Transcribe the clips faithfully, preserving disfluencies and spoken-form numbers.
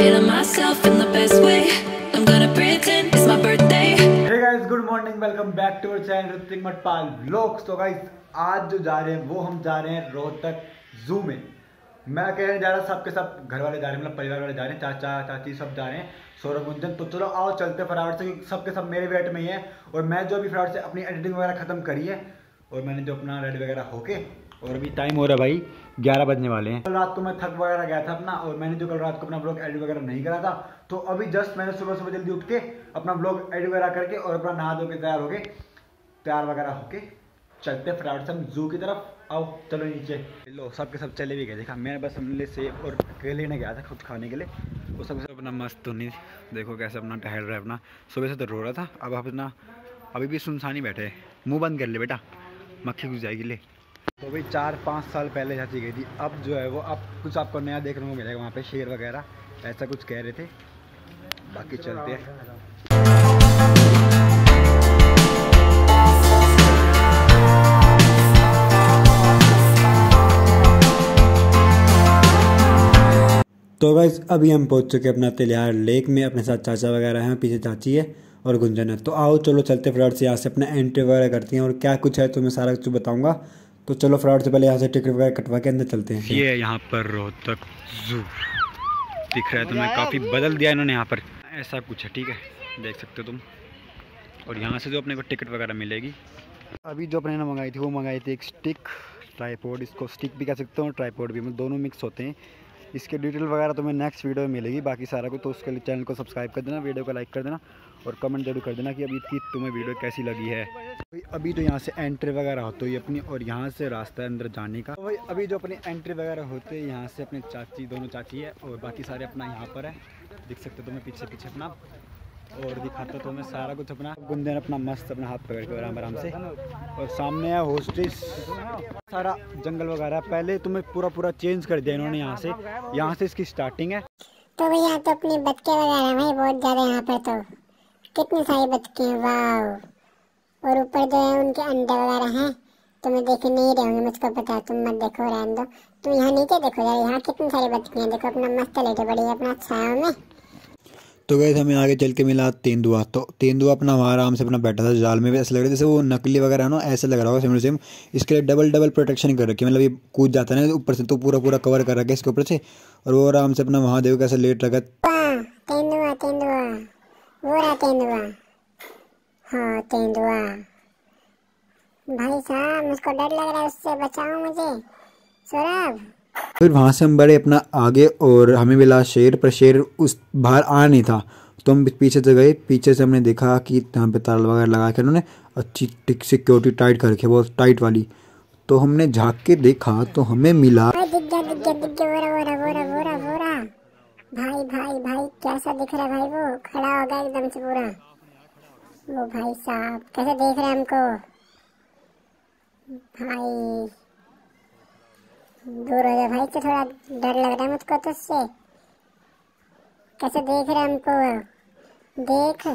feeling myself in the best way. I'm gonna pretend it's my birthday. Hey guys, good morning. Welcome back to our channel Hrithik Matpal vlogs. तो guys आज जो जा रहे हैं वो हम जा रहे हैं रोहतक जू में। मैं कहने जा रहा हूँ सबके सब घर वाले जा रहे हैं, मतलब परिवार वाले जा रहे हैं, चाचा चाची सब जा रहे हैं, सौरभ गुंजन। तो चलो आओ चलते फटाफट से, सबके सब मेरे वेट में ही है। और मैं जो अभी फटाफट से अपनी एडिटिंग वगैरह खत्म करी है और मैंने जो अपना रेडी वगैरह होके, और अभी टाइम हो रहा है भाई ग्यारह बजने वाले हैं। कल रात को मैं थक वगैरह गया था अपना, और मैंने जो कल रात को अपना ब्लॉग एडिट वगैरह नहीं करा था, तो अभी जस्ट मैंने सुबह सुबह जल्दी उठ के अपना ब्लॉग एडिट वगैरह करके और अपना नहा धो के तैयार हो गए, तैयार वगैरह होके चलते फटाफट से हम जू की तरफ। आओ चलो नीचे। लो सबके सब चले भी गए, देखा मैं बस हमने सेब और केले लेने गया था खुद खाने के लिए। वो सबके सब अपना मस्त तो नहीं, देखो कैसे अपना टहल रहा है अपना। सुबह से तो रो रहा था, अब अपना अभी भी सुनसानी बैठे। मुँह बंद कर ले बेटा, मक्खी घुस जाएगी ले। तो भाई चार पाँच साल पहले चाची गई थी, अब जो है वो अब कुछ आपको नया देखने को मिलेगा वहाँ पे, शेर वगैरह ऐसा कुछ कह रहे थे। बाकी चलते हैं। तो गाइस अभी हम पहुँच चुके हैं अपना तिलियार लेक में, अपने साथ चाचा वगैरह हैं, पीछे चाची है और गुंजन है। तो आओ चलो चलते फटाफट से यहाँ से अपना एंट्री वगैरह करती हैं, और क्या कुछ है तो मैं सारा कुछ बताऊँगा। तो चलो फटाफट से पहले यहाँ से टिकट वगैरह कटवा के अंदर चलते हैं। ये यहाँ पर रोहतक जू दिख रहा है तुम्हें, काफ़ी बदल दिया इन्होंने यहाँ पर, ऐसा कुछ है ठीक है, देख सकते हो तुम। और यहाँ से जो अपने को टिकट वगैरह मिलेगी। अभी जो अपने ने मंगाई थी वो मंगाई थी एक स्टिक, ट्राईपोड, इसको स्टिक भी कह सकते हो और ट्राईपोड भी, मतलब दोनों मिक्स होते हैं। इसके डिटेल वगैरह तुम्हें नेक्स्ट वीडियो में मिलेगी बाकी सारा कुछ। तो उसके लिए चैनल को सब्सक्राइब कर देना, वीडियो को लाइक कर देना और कमेंट जरूर कर देना कि अभी की तुम्हें वीडियो कैसी लगी है। भाई अभी तो यहाँ से एंट्री वगैरह होती है अपनी, और यहाँ से रास्ता है अंदर जाने का। तो भाई अभी जो अपनी एंट्री वगैरह होते हैं, यहाँ से अपने चाची, दोनों चाची है और बाकी सारे अपना यहाँ पर है, दिख सकते हो तुम्हें पीछे पीछे अपना। और दिखाता तो मैं सारा कुछ अपना, गुंजन अपना मस्त अपना हाथ पकड़ के आराम आराम से। और सामने है होस्टेस, सारा जंगल वगैरह। पहले तुम्हें पूरा पूरा चेंज कर दिया इन्होंने यहाँ से, यहाँ से इसकी स्टार्टिंग है। तो भैया तो अपनी बच्चे वगैरह भाई बहुत ज़्यादा यहाँ पर, तो कितनी सारी बच्चे हैं, वाह। और ऊपर जो है उनके अंडे वगैरह हैं, तुम्हें देख नहीं रहे होंगे, मुझको पता है, तुम मत देखो, रहने दो। तुम यहाँ नीचे देखो यार, यहाँ कितनी सारी बच्चे हैं, देखो अपना मस्त लेटे बड़ी है अपना छाया में। तो गए हमें आगे चल के मिला तेंदुआ। तो तेंदुआ अपना वहाँ आराम से अपना बैठा था जाल में, भी ऐसा लग रहा है जैसे वो नकली वगैरह ना, ऐसे लग रहा होगा सेम सेम। इसके लिए डबल डबल प्रोटेक्शन कर रखी है, मतलब ये कूद जाता है ना ऊपर से, तो पूरा पूरा कवर कर रखा है इसके ऊपर से। और वो आराम से अपना वहाँ देखो कैसे लेट रखा। तेंदुआ तेंदुआ वो रहा तेंदुआ, हाँ तेंदुआ भाई साहब, मुझको डर लग रहा है, उससे बचाओ मुझे सौरभ। फिर वहाँ से हम बढ़े अपना आगे और हमें मिला शेर, पर शेर उस बाहर आ नहीं था। तो हम पीछे से गए, पीछे से हमने देखा कि यहाँ पे ताला वगैरह लगा के उन्होंने अच्छी टिक सिक्योरिटी टाइट कर रखी है, बहुत टाइट वाली। तो हमने झाँक के देखा तो हमें मिला, दिख गया दिख गया दिख गया, वो रहा वो रहा वो रहा वो रहा वो रहा। भाई भाई भाई कैसा दिख रहा है भाई, वो खड़ा हो गया एकदम से पूरा। वो भाई साहब कैसे देख रहे हैं हमको भाई, दूर हो जाए भाई से, थोड़ा डर लग रहा है मुझको तो उससे। कैसे देख रहे हमको, देख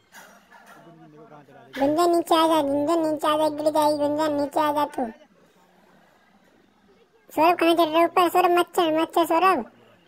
गुंजन नीचे आ जा, गुंजन नीचे आ जा, गिर जाएगी गुंजन, नीचे आ जा तू। सौरभ कहाँ चढ़ रहे ऊपर, सौरभ मच्छर मच्छर, सौरभ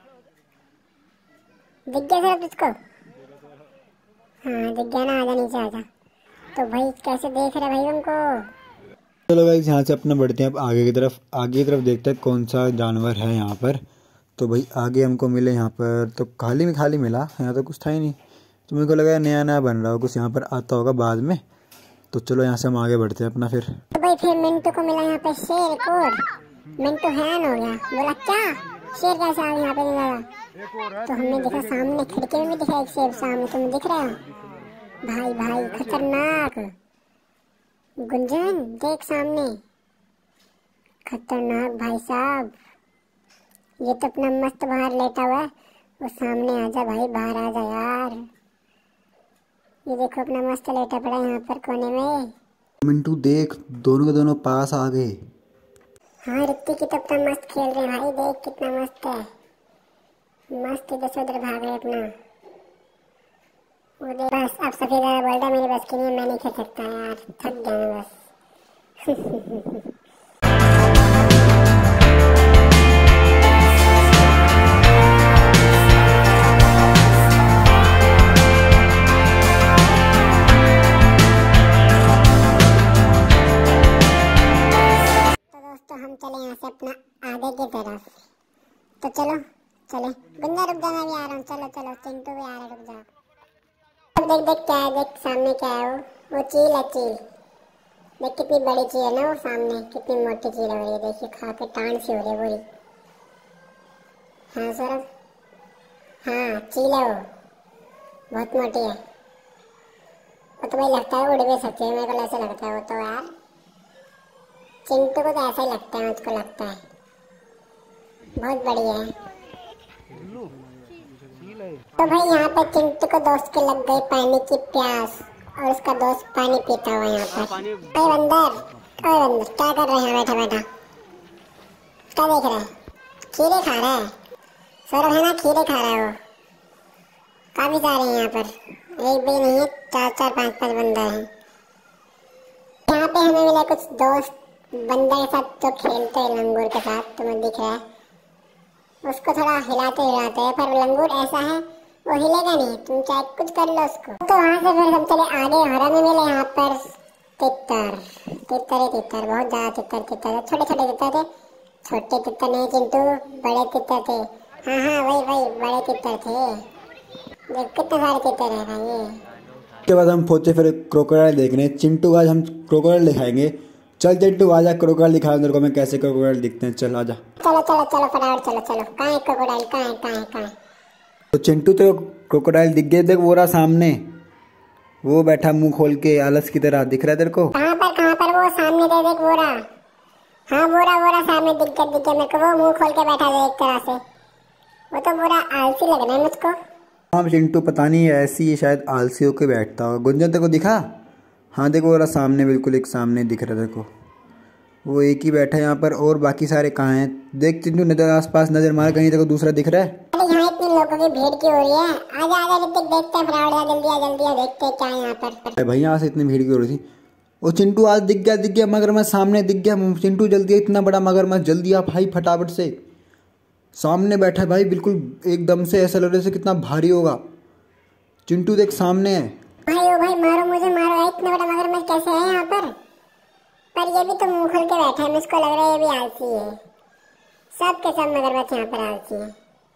दिख गया सौरभ तुझको, हाँ दिख गया ना, आजा नीचे आजा। तो भाई कैसे देख रहे भाई हमको। चलो गाइस यहाँ से अपना बढ़ते हैं अब आगे की तरफ। आगे की तरफ देखते हैं कौन सा जानवर है यहाँ पर। तो भाई आगे हमको मिले यहाँ पर, तो खाली में खाली मिला, यहाँ तो कुछ था ही नहीं। तो मेरे को लगा नया नया बन रहा हो कुछ, यहाँ पर आता होगा बाद में। तो चलो यहाँ से हम आगे बढ़ते हैं अपना। फिर तो भाई फिर मिंटू को मिला यहाँ पे शेर, एक और मिंटू हैरान हो गया, बोला क्या शेर कैसे आ गया यहाँ पे ज़्यादा। तो हमने देखा सामने खिड़की में भी दिखा एक शेर, सामने तुम्हें दिख रहा है भाई भाई खतरनाक। गुंजन देख सामने, खतरनाक भाई साहब। ये तो अपना मस्त बाहर लेटा हुआ है, वो सामने आजा भाई, बाहर आजा यार। ये देखो अपना मस्त लेटा पड़ा यहाँ पर कोने में। मिंटू देख, दोनों के दोनों पास आ गए। हाँ ऋतिक की तो अपना मस्त खेल रहे हैं भाई, देख कितना मस्त है, मस्त इधर से उधर भाग रहे अपना। वो देख बस अब सफेद वाला बोल रहा मेरी बस की नहीं, मैं नहीं खेल सकता यार, थक गया मैं बस। चलो चले। गुंजा रुक जा, मैं भी आ रहा हूँ। चलो चलो, चिंटू भी आ रहा है, रुक जाओ। देख देख क्या है, देख सामने क्या है, वो वो चील है, चील। देख कितनी बड़ी चील है ना वो सामने, कितनी मोटी चील हो रही है। देखिए खा के टांग सी हो रही है पूरी। हाँ सौरभ, हाँ चील है वो, बहुत मोटी है। वो तो भाई लगता है उड़ भी सकती है, मेरे को ऐसा लगता है। वो तो यार चिंटू को तो ऐसा ही लगता है, मुझको लगता है बहुत बढ़िया है। तो भाई यहाँ पे चिंटू को दोस्त के लग गई पानी की प्यास और उसका दोस्त पानी पीता हुआ यहाँ पर। अरे बंदर, अरे बंदर क्या कर रहे हैं बैठा बैठा, क्या देख रहा है? खीरे खा रहा है सौरभ, है ना, खीरे खा रहा है वो। काफी सारे हैं यहाँ पर, एक भी नहीं है, चार चार पांच पांच बंदर हैं यहाँ पे। हमें मिला कुछ दोस्त बंदर के साथ जो खेलते हैं लंगूर के साथ, तुम्हें दिख रहा है। उसको थोड़ा हिलाते हिलाते है, पर लंगूर ऐसा है वो हिलेगा नहीं, तुम चाहे कुछ कर लो उसको। तो वहाँ से फिर हम चले आगे और हमें मिले यहाँ पर तितर तितर तितर, बहुत ज्यादा तितर तितर है। छोटे छोटे तितर थे, छोटे तितर नहीं चिंटू, बड़े तितर थे। हाँ हाँ वही वही बड़े तितर थे। देख कितने सारे तितर है भाई। उसके बाद हम पहुंचे फिर क्रोकोडाइल देखने। चिंटू आज हम क्रोकोडाइल दिखाएंगे। चल चिंटू आजा, क्रोकोडाइल दिखा तेरे को मैं कैसे क्रोकोडाइल दिखते हैं। चल आजा, चलो चलो चलो फटाफट चलो चलो। कहाँ है क्रोकोडाइल, कहाँ है कहाँ है कहाँ है? तो चिंटू तो क्रोकोडाइल दिख गए, देख वो रहा सामने, वो बैठा मुंह खोल के आलस की तरह, दिख रहा है तेरे को? कहाँ पर कहाँ पर? वो सामने दे, देख वो रहा। हाँ वो रहा वो रहा सामने, दिख गया दिख गया मेरे को, वो मुंह खोल के बैठा है एक तरह से। वो तो पूरा आलसी लग रहा है मुझको। हाँ चिंटू पता नहीं ऐसी ही शायद आलसी होके बैठता हो। गुंजन तेरे को दिखा? हाँ देखो वो रहा सामने, बिल्कुल एक सामने दिख रहा है तेरे को, वो एक ही बैठा है यहाँ पर। और बाकी सारे कहाँ हैं? देख चिंटू नजर आसपास नजर मार, कहीं तेरे को दूसरा दिख रहा है? अरे यहाँ इतने लोगों की भीड़ क्यों हो रही है? आजा आजा ऋतिक, देखते हैं फटाफट, जल्दी आ जल्दी आ, देखते हैं क्या है यहाँ पर। भाई यहाँ से इतनी भीड़ क्यों हो रही थी? वो चिंटू आज दिख गया दिख गया मगरमच्छ सामने दिख गया। चिंटू जल्दी, इतना बड़ा मगरमच्छ, जल्दी आ भाई फटाफट से। सामने बैठा है भाई, बिल्कुल एकदम से ऐसा लग रहा है कितना भारी होगा। चिंटू देख सामने है। भाई ओ भाई मारो मुझे मारो, इतना बड़ा मगरमच्छ कैसे है यहाँ पर? पर ये भी तो मुंह खोल के बैठा है, मुझको लग रहा है ये भी आलसी है। सब के सब मगरमच्छ यहाँ पर आलसी है।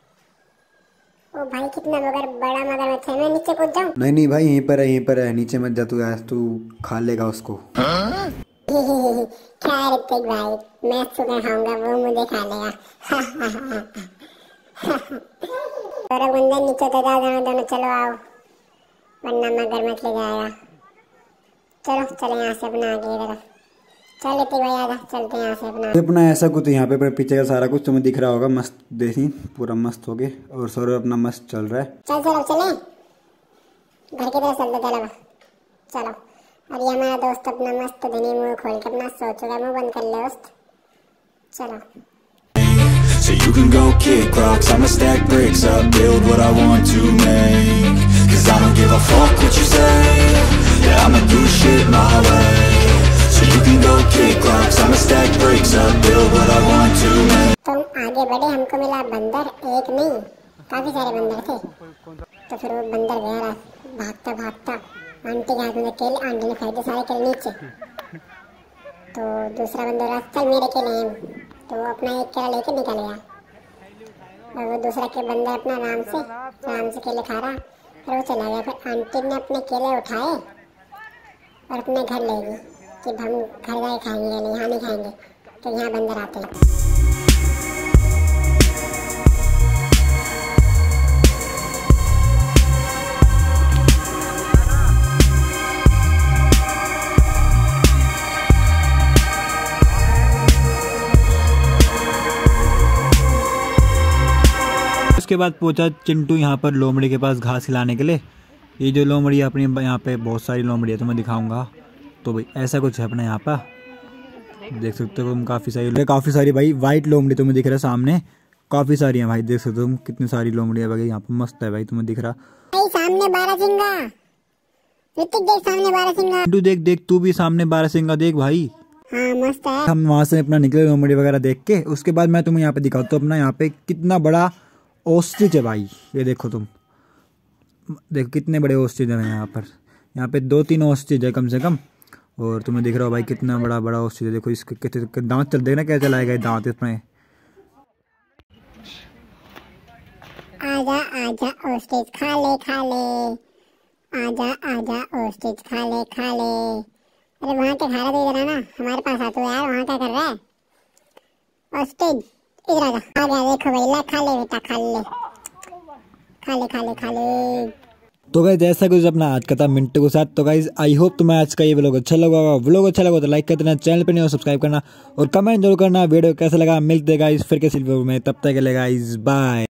ओ भाई कितना मगर बड़ा मगरमच्छ है, मैं नीचे कूद जाऊँ? नहीं नहीं भाई यहीं पर है, यहीं पर है, नीचे मत जा तू, यार तू खा लेगा उसको। क्या ऋतिक भाई, मैं सुबह खाऊंगा वो मुझे खा लेगा। तो गुंजन नीचे तो जाओ दोनों दोनों, चलो आओ वरना मगरमच्छ ले जाएगा। चलो चले यहाँ से अपना आगे तरफ। चल ऋतिक भाई आजा, चलते हैं यहाँ से अपना अपना ऐसा कुछ यहाँ पे पीछे का सारा कुछ तुम्हें दिख रहा होगा, मस्त देखी पूरा मस्त हो गए। और सौरभ अपना मस्त चल रहा है। चल चलो चले घर की तरफ चलते, चलो चलो। और ये हमारा दोस्त अपना मस्त धनी मुंह खोल के अपना सो चुका, मुंह बंद कर ले दोस्त, चलो। So you can go kick rocks, I'ma stack bricks up, build what I want to make. Cause I don't give a fuck what you say, yeah I'ma do shit my way. So you can go kick rocks, I'ma stack bricks up, build what I want to make. तुम आगे बढ़े, हमको मिला बंदर, एक नहीं काफी सारे बंदर थे। तो फिर वो बंदर गया भागता भागता आंटी के हाथ में केले, आंटी ने खाए थे सारे केले नीचे। तो दूसरा बंदर रहा चल मेरे केले हैं, तो वो अपना एक केला लेके निकल गया। और वो दूसरा के बंदर अपना आराम से आराम से केले खा रहा, फिर वो चला गया। फिर आंटी ने अपने केले उठाए और अपने घर ले गई कि हम घर जाके खाएंगे, नहीं यहाँ नहीं खाएंगे, तो यहाँ बंदर आते हैं। उसके बाद पहुंचा चिंटू यहाँ पर लोमड़ी के पास घास खिलाने के लिए। ये जो लोमड़ी है अपनी, यहाँ पे बहुत सारी लोमड़ी है, तो मैं दिखाऊंगा। तो भाई ऐसा कुछ है अपने यहाँ पर, देख सकते हो तुम, काफ़ी सारी काफ़ी सारी भाई वाइट लोमड़ी तुम्हें दिख रहा है सामने, काफ़ी सारी है भाई, देख सकते हो तुम कितनी सारी लोमड़ी है भाई यहाँ पर, मस्त है भाई तुम्हें दिख रहा। सामने बारहसिंगा, ऋतिक देख सामने बारहसिंगा। चिंटू देख देख तू भी सामने बारहसिंगा देख भाई। हाँ मस्त है। हम वहाँ से अपना निकले लोमड़ी वगैरह देख के। उसके बाद मैं तुम्हें यहाँ पे दिखाता हूँ अपना यहाँ पे कितना बड़ा ऑस्ट्रिच है भाई। ये देखो तुम, देखो कितने बड़े ऑस्ट्रिच है यहाँ पर। यहाँ पे दो तीन ऑस्ट्रिच है कम से कम। और तुम्हें दिख रहा हो भाई कितना बड़ा बड़ा ऑस्ट्रिच है। देखो इसके कितने दांत चल, देखना क्या चलाएगा दांत इसमें। आजा आजा ओस्टेज खा ले खा ले, आजा आजा ओस्टेज खा ले खा ले। अरे वहाँ क्या खा रहा था, इधर आना, हमारे पास आ तू यार, वहाँ क्या कर रहा है ओस्टेज, इधर आजा। आ गया देखो भाई, ला खा ले बेटा खा ले खा ले खा ले खा ले। तो गाइस ऐसा कुछ अपना आज का था मिंटू के साथ। तो गाइस आई होप तुम्हें आज का ये व्लॉग अच्छा लगा होगा। व्लॉग अच्छा लगा तो लाइक कर देना, चैनल पे नहीं हो सब्सक्राइब करना और कमेंट जरूर करना वीडियो कैसा लगा। मिलते गाइस फिर किसी वीडियो में, तब तक के लिए गाइस बाय।